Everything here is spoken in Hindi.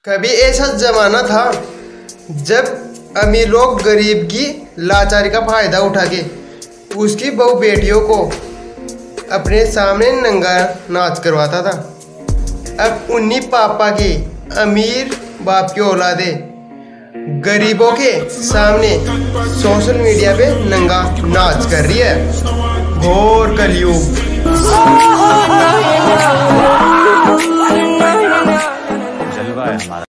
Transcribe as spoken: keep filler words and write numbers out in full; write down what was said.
कभी ऐसा जमाना था जब अमीर लोग गरीब की लाचारी का फायदा उठा के उसकी बहू बेटियों को अपने सामने नंगा नाच करवाता था। अब उन्हीं पापा के अमीर बाप की औलादे गरीबों के सामने सोशल मीडिया पे नंगा नाच कर रही है। घोर कलयुग। जलवा है हमारा।